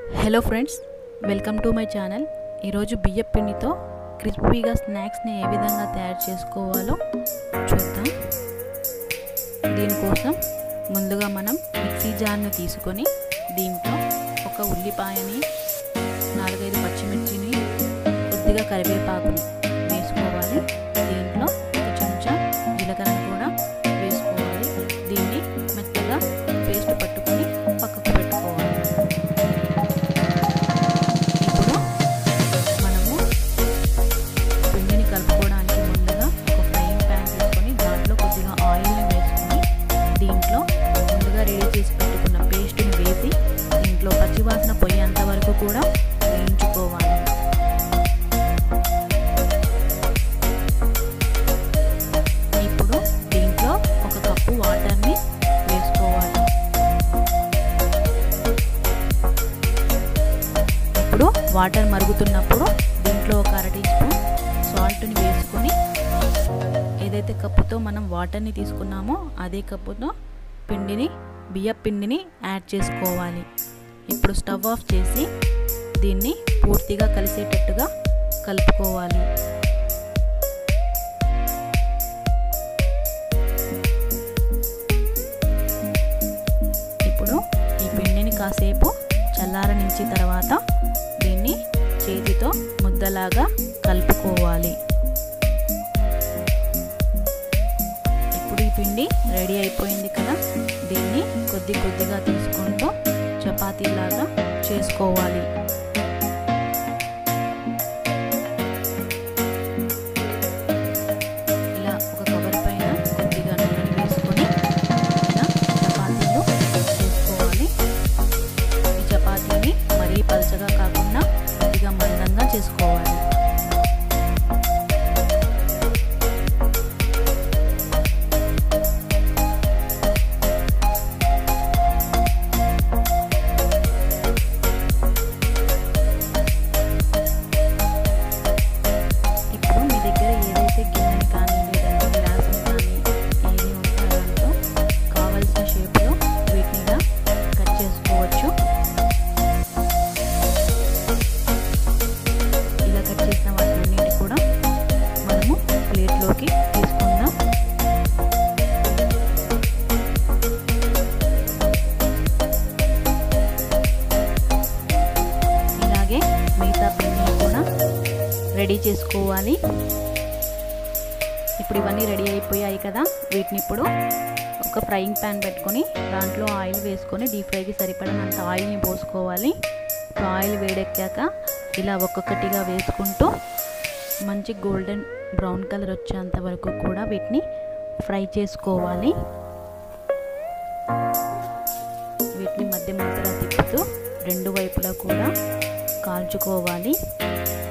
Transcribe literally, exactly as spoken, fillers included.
Hello friends, welcome to my channel. ఈరోజు బియ్యం పిండితో క్రిస్పీగా స్నాక్స్ని ఏ విధంగా తయారు చేసుకోవాలో చూద్దాం. దీనికోసం ముందుగా మనం మిక్సీ జార్ని తీసుకొని దీంట్లో ఒక ఉల్లిపాయని, నాలుగైదు పచ్చిమిర్చిని, కొద్దిగా కరివేపాకుని వేసుకోవాలి. దీంట్లో ఒక చెంచా జీలకర్రను కూడా వేసుకోవాలి. దీన్ని మెత్తగా పేస్ట్ పట్టుకొని పక్కకు పెట్టుకోవాలి. ఇప్పుడు మనము పిండిని కలుపుకోవడానికి ముందుగా ఒక ఫ్రైయింగ్ ప్యాన్ తీసుకొని దాంట్లో కొద్దిగా ఆయిల్ని వేసుకొని దీంట్లో ముందుగా రెడీ చేసి పెట్టుకున్న పేస్ట్ని వేసి దీంట్లో పచ్చివాసన పోయేంత వరకు కూడా వేయించుకోవాలి. ఇప్పుడు దీంట్లో ఒక కప్పు వాటర్ని వేసుకోవాలి. ఇప్పుడు వాటర్ మరుగుతున్నప్పుడు దీంట్లో ఒక అర టీ స్పూన్ సాల్ట్ని వేసుకొని ఏదైతే కప్పుతో మనం వాటర్ని తీసుకున్నామో అదే కప్పుతో పిండిని బియ్యం పిండిని యాడ్ చేసుకోవాలి. ఇప్పుడు స్టవ్ ఆఫ్ చేసి దీన్ని పూర్తిగా కలిసేటట్టుగా కలుపుకోవాలి. ఇప్పుడు ఈ పిండిని కాసేపు చల్లారనించిన తర్వాత దీన్ని చేతితో ముద్దలాగా కలుపుకోవాలి. ఇప్పుడు ఈ పిండి రెడీ అయిపోయింది కదా, దీన్ని కొద్ది కొద్దిగా తీసుకుంటూ చపాతీలాగా చేసుకోవాలి. ఇలా ఒక కవర్ పైన కొద్దిగా నూనె వేసుకొని ఇలా చపాతీలు చేసుకోవాలి. ఈ చపాతీని మరీ పలచగా కాకుండా కొద్దిగా మందంగా చేసుకోవాలి. ఇప్పుడు మీ దగ్గర ఏదైతే గిన్నెని కానీ లేదంటే గ్లాసుని కానీ ఏది ఉంటే దాంతో కావలసిన షేప్లో వీటిని ఇలా కట్ చేసుకోవచ్చు. ఇలా కట్ చేసిన వాటిని కూడా మనము ప్లేట్లోకి తీసుకుందాం. ఇలాగే మిగతా పిండిని కూడా రెడీ చేసుకోవాలి. ఇప్పుడు ఇవన్నీ రెడీ అయిపోయాయి కదా, వీటిని ఇప్పుడు ఒక ఫ్రైయింగ్ ప్యాన్ పెట్టుకొని దాంట్లో ఆయిల్ వేసుకొని డీప్ ఫ్రైకి సరిపడినంత ఆయిల్ని పోసుకోవాలి. ఇప్పుడు ఆయిల్ వేడెక్కాక ఇలా ఒక్కొక్కటిగా వేసుకుంటూ మంచి గోల్డెన్ బ్రౌన్ కలర్ వచ్చేంత వరకు కూడా వీటిని ఫ్రై చేసుకోవాలి. వీటిని మధ్య మధ్యలో తిప్పుతూ రెండు వైపులా కూడా కాల్చుకోవాలి.